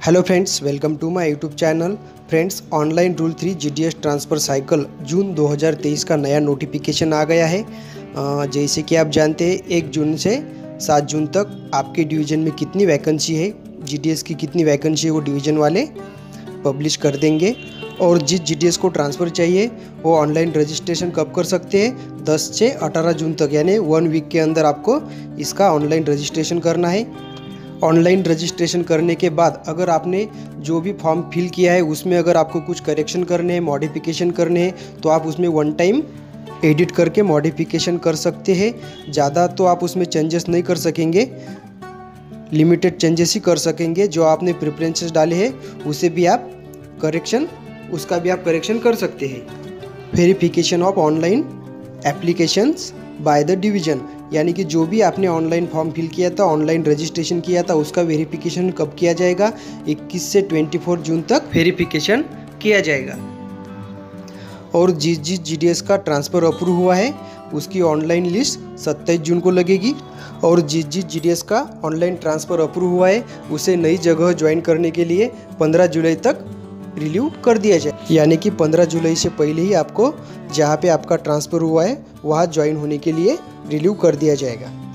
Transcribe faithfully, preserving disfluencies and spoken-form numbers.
Hello friends, welcome to my YouTube channel. Friends, online rule three GDS transfer cycle June दो हज़ार तेईस का नया नोटिफिकेशन आ गया है। अ, जैसे कि आप जानते हैं, एक जून से सात जून तक आपके डिवीज़न में कितनी वैकेंसी है, जीडीएस की कितनी वैकेंसी है, वो डिवीज़न वाले पब्लिश कर देंगे। और जिस जीडीएस को ट्रांसफ़र चाहिए वो ऑनलाइन रजिस्ट्रेशन कब कर सकते हैं, दस से अठारह जून तक, यानी वन वीक के अंदर आपको इसका ऑनलाइन रजिस्ट्रेशन करना है। ऑनलाइन रजिस्ट्रेशन करने के बाद अगर आपने जो भी फॉर्म फिल किया है उसमें अगर आपको कुछ करेक्शन करने हैं, मॉडिफिकेशन करने हैं, तो आप उसमें वन टाइम एडिट करके मॉडिफिकेशन कर सकते हैं। ज़्यादा तो आप उसमें चेंजेस नहीं कर सकेंगे, लिमिटेड चेंजेस ही कर सकेंगे। जो आपने प्रेफरेंसेस डाले हैं उसे भी आप करेक्शन उसका भी आप करेक्शन कर सकते हैं। Verification of online applications by the division, यानी कि जो भी आपने ऑनलाइन फॉर्म फिल किया था, ऑनलाइन रजिस्ट्रेशन किया था, उसका वेरिफिकेशन कब किया जाएगा, इक्कीस से चौबीस जून तक वेरिफिकेशन किया जाएगा। और जिस जिस जीडीएस का ट्रांसफ़र अप्रूव हुआ है उसकी ऑनलाइन लिस्ट सत्ताईस जून को लगेगी। और जिस जिस जीडीएस का ऑनलाइन ट्रांसफ़र अप्रूव हुआ है उसे नई जगह ज्वाइन करने के लिए पंद्रह जुलाई तक रिलीव कर दिया जाए, यानी कि पंद्रह जुलाई से पहले ही आपको जहाँ पे आपका ट्रांसफ़र हुआ है वहाँ ज्वाइन होने के लिए रिलीव कर दिया जाएगा।